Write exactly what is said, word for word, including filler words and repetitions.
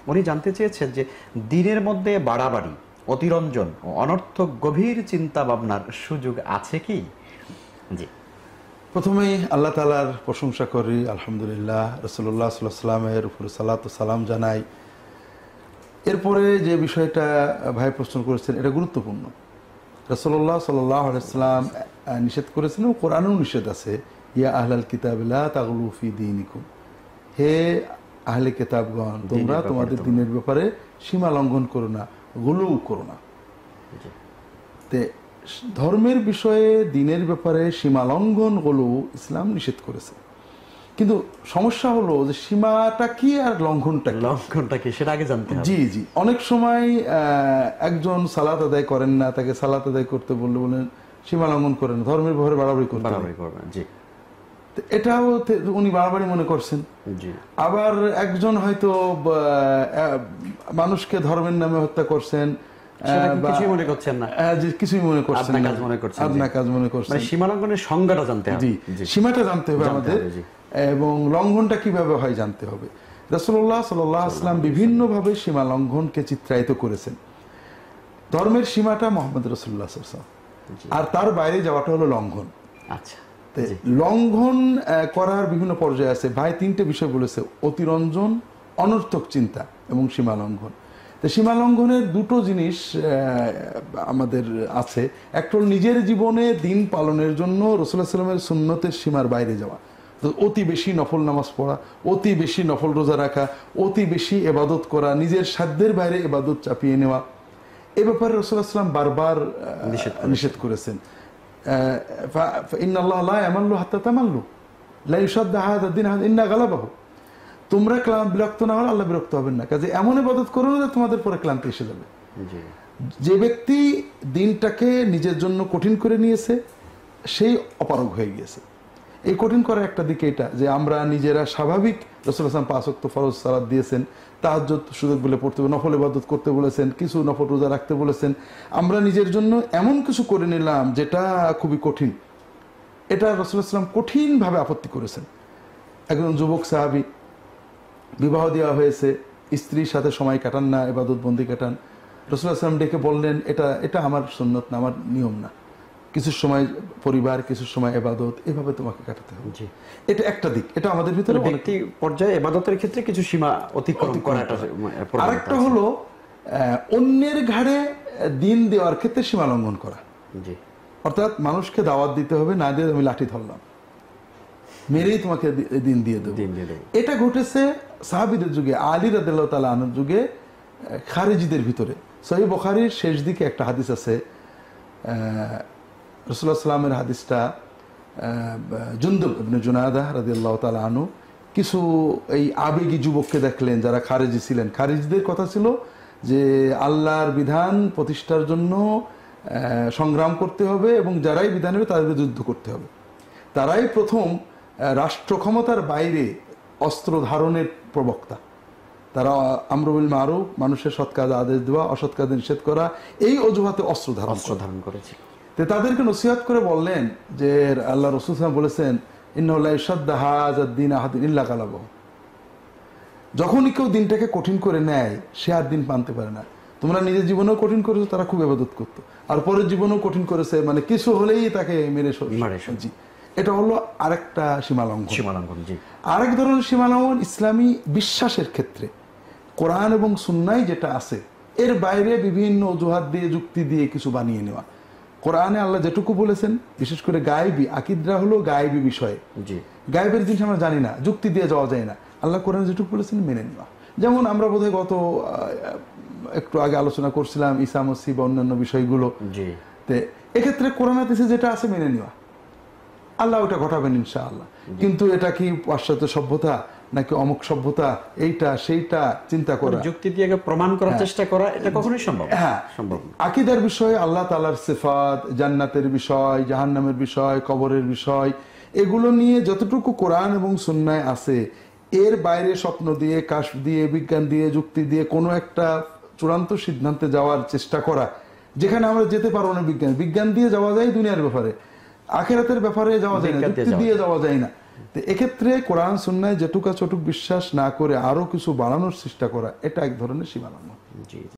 উনি জানতে চেয়েছেন যে দিনের মধ্যে বাড়াবাড়ি, অতিরঞ্জন ও অনর্থক গভীর চিন্তা ভাবনার সুযোগ আছে কি? জি, প্রথমেই আল্লাহ তাআলার প্রশংসা করি, আলহামদুলিল্লাহ, রাসূলুল্লাহ সাল্লাল্লাহু আলাইহি ওয়াসাল্লামের উপরে সালাত ও সালাম জানাই। এরপরে যে বিষয়টা ভাই প্রশ্ন করেছেন এটা গুরুত্বপূর্ণ। রাসূলুল্লাহ সাল্লাল্লাহু আলাইহি ওয়াসাল্লাম নিষেধ করেছেন, ও কোরআনেও নিষেধ আছে, ইয়া আহলাল কিতাব লা তাগলু ফি দীনিকুম, হে আহলে কিতাবগণ, তোমরা তোমাদের দ্বীনের ব্যাপারে সীমা লঙ্ঘন করো না, গুলু করো না। তে ধর্মের বিষয়ে দ্বীনের ব্যাপারে সীমা লঙ্ঘন গুলো ইসলাম নিষেধ করেছে, কিন্তু সমস্যা হলো যে সীমাটা কি আর লঙ্ঘনটা কি, লঙ্ঘনটা কি সেটা আগে জানতে হবে। জি জি অনেক সময় একজন সালাত আদায় করেন না, তাকে সালাত আদায় করতে বললে বলেন সীমা লঙ্ঘন করেন, ধর্মের ব্যাপারে বাড়াবাড়ি করতে, বাড়াবাড়ি করবেন। জি, এটাও উনি বাড়াবাড়ি মনে করছেন। জি, আবার একজন হয়তো মানুষকে ধর্মের নামে হত্যা করছেন, কিছুই মনে করছেন না, কিছুই মনে করছেন না, আদনা কাজ মনে করছেন। সীমা লঙ্ঘনের সংজ্ঞাটা জানতে হবে, জি সীমাটা জানতে হবে আমাদের, এবং লঙ্ঘনটা কিভাবে হয় জানতে হবে। রাসূলুল্লাহ সাল্লাল্লাহু আলাইহি ওয়াসাল্লাম বিভিন্ন ভাবে সীমা লঙ্ঘনকে চিত্রায়িত করেছেন। ধর্মের সীমাটা মুহাম্মদ রাসূলুল্লাহ সাল্লাল্লাহু আলাইহি ওয়াসাল্লাম, আর তার বাইরে যাওয়াটা হলো লঙ্ঘন। আচ্ছা, লঙ্ঘন করার বিভিন্ন পর্যায়ে আছে। ভাই তিনটে বিষয় বলেছে, অতিরঞ্জন, অনর্থক চিন্তা এবং সীমা লঙ্ঘন। তো সীমা লঙ্ঘনের দুটো জিনিস আমাদের আছে। একটা হল নিজের জীবনে দিন পালনের জন্য রাসূলুল্লাহ সাল্লাল্লাহু আলাইহি ওয়াসাল্লামের সুন্নতের সীমার বাইরে যাওয়া, অতি বেশি নফল নামাজ পড়া, অতি বেশি নফল রোজা রাখা, অতি বেশি ইবাদত করা, নিজের সাধ্যের বাইরে ইবাদত চাপিয়ে নেওয়া, এ ব্যাপারে রাসূলুল্লাহ সাল্লাল্লাহু আলাইহি ওয়াসাল্লাম বারবার নিষেধ করেছেন। ইন্নাল্লাহ লা ইয়ামাল্লু হাত্তা তামাল্লু লা ইউশাদ্দা হাযা দ্বীন ইন্না গালাবাহু, তোমরা ক্লান্ত বিরক্ত না হলে আল্লাহ বিরক্ত হবেন না। কাজে এমন ইবাদত করো না তোমাদের পরে ক্লান্তি এসে যাবে। যে ব্যক্তি দিনটাকে নিজের জন্য কঠিন করে নিয়েছে সেই অপারগ হয়ে গিয়েছে। এই কঠিন করার একটা দিকে এটা যে আমরা নিজেরা স্বাভাবিক, রাসূলুল্লাহ সাল্লাল্লাহু আলাইহি ওয়াসাল্লাম পাঁচ ওয়াক্ত ফরজ সালাত দিয়েছেন, তাহাজ্জুদ সুযোগ বলে পড়তে হবে, নফল ইবাদত করতে বলেছেন, কিছু নফল রোজা রাখতে বলেছেন, আমরা নিজের জন্য এমন কিছু করে নিলাম যেটা খুবই কঠিন। এটা রাসূলুল্লাহ সাল্লাল্লাহু আলাইহি ওয়াসাল্লাম কঠিনভাবে আপত্তি করেছেন। একজন যুবক সাহাবী, বিবাহ দেওয়া হয়েছে, স্ত্রীর সাথে সময় কাটান না, ইবাদত বন্দি কাটান। রাসূলুল্লাহ সাল্লাল্লাহু আলাইহি ওয়াসাল্লাম ডেকে বললেন, এটা এটা আমার সুন্নত না, আমার নিয়ম না, কিছু সময় পরিবার, কিছু সময় ইবাদত, এভাবে তোমাকে কাটাতে হবে। এটা একটা দিক, এটা আমাদের ভিতরে ব্যক্তি পর্যায়ে ইবাদতের ক্ষেত্রে কিছু সীমা অতিক্রম করাটা। আরেকটা হলো অন্যের ঘাড়ে দিন দেওয়ার ক্ষেত্রে সীমা লঙ্ঘন করা। জি, অর্থাৎ মানুষকে দাওয়াত দিতে হবে, না দিয়ে আমি লাঠি ধরলাম, মেরেই তোমাকে দিন দিয়ে দেবো। এটা ঘটেছে সাহাবীদের যুগে, আলী রাদিয়াল্লাহু তাআলা আনহুর যুগে, খারিজিদের ভিতরে। সহিহ বুখারীর শেষ দিকে একটা হাদিস আছে, রাসূলুল্লাহ সাল্লাল্লাহু আলাইহি ওয়াসাল্লামের হাদিসটা, জুনদুব ইবনে জুনাদা রাদিয়াল্লাহু তাআলা আনহু কিছু এই আবেগী যুবককে দেখলেন যারা খারিজি ছিলেন। খারিজিদের কথা ছিল যে আল্লাহর বিধান প্রতিষ্ঠার জন্য সংগ্রাম করতে হবে এবং যারাই বিধান হবে তাদের যুদ্ধ করতে হবে। তারাই প্রথম রাষ্ট্র ক্ষমতার বাইরে অস্ত্র ধারণের প্রবক্তা। তারা আমর বিল মারুফ, মানুষের সৎ কাজ আদেশ দেওয়া, অসৎ কাজ নিষেধ করা, এই অজুহাতে অস্ত্র ধারণ ধারণ করেছে। তাদেরকে নসিহত করে বললেন যে আল্লাহ রাসূল সাল্লাল্লাহু আলাইহি ওয়াসাল্লাম বলেছেন, ইন্নাহু লা ইউশাদ্দা হাযা দ্বীন আহাদুন ইল্লা গালাবাহু, যখনই কেউ দিনটাকে কঠিন করে নেয় সে আর দিন মানতে পারে না। তোমরা নিজের জীবনেও কঠিন করেছো, তারা খুব ইবাদত করতো, আর পরের জীবনেও কঠিন করেছে, মানে কিছু হলেই তাকে মেরে জি। এটা হলো আরেকটা সীমালঙ্ঘন। সীমালঙ্ঘন জি। আরেক ধরনের সীমালঙ্ঘন ইসলামী বিশ্বাসের ক্ষেত্রে কোরআন এবং সুন্নাহয় যেটা আছে এর বাইরে বিভিন্ন অজুহাত দিয়ে, যুক্তি দিয়ে কিছু বানিয়ে নেওয়া। কোরআনে আল্লাহ যেটুকু বলেছেন, বিশেষ করে গায়েবী আকীদা হলো গায়েবী বিষয়ে, জি, গায়েবের জিনিস আমরা জানি না, যুক্তি দিয়ে যাওয়া যায় না। আল্লাহ কোরআনে যেটুকু বলেছেন মেনে নেওয়া। যেমন আমরা বোধহয় গত একটু আগে আলোচনা করছিলাম ঈসা মসীহ বা অন্যান্য বিষয়গুলো, জি, তে এক্ষেত্রে কোরআন হাদিসে যেটা আছে মেনে নেওয়া, আল্লাহ ওটা ঘটাবেন ইনশাআল্লাহ। কিন্তু এটা কি পাশ্চাত্য সভ্যতা নাকি অমুক সভ্যতা, এইটা সেইটা চিন্তা করা, যুক্তি দিয়ে প্রমাণ করার চেষ্টা করা, এটা কখনোই সম্ভব হ্যাঁ সম্ভব না। আকীদার বিষয়ে আল্লাহ তাআলার সিফাত, জান্নাতের বিষয়, জাহান্নামের বিষয়, কবরের বিষয়, এগুলো নিয়ে যতটুকু কোরআন এবং সুন্নাহয় আছে এর বাইরে স্বপ্ন দিয়ে, কাশফ দিয়ে, বিজ্ঞান দিয়ে, যুক্তি দিয়ে কোনো একটা চূড়ান্ত সিদ্ধান্তে যাওয়ার চেষ্টা করা, যেখানে আমরা যেতে পারবো না। বিজ্ঞান বিজ্ঞান দিয়ে যাওয়া যায় দুনিয়ার ব্যাপারে, আখিরাতের ব্যাপারে যাওয়া যায় না, যুক্তি দিয়ে যাওয়া যায় না। তো এক্ষেত্রে কোরআন সুন্নায় যেটুকা চটুক বিশ্বাস না করে আরো কিছু বাড়ানোর চেষ্টা করা, এটা এক ধরনের সীমালঙ্ঘন। জি।